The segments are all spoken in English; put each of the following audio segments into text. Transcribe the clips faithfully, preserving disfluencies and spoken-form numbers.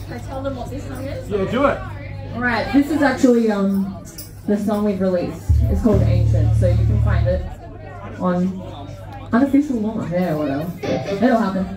Can I tell them what this song is? Yeah, do it. Alright, this is actually um the song we've released. It's called Ancient, so you can find it on unofficial launch. Yeah, whatever. It'll happen.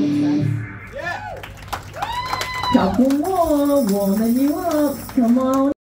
Couple more, warming you up, come on.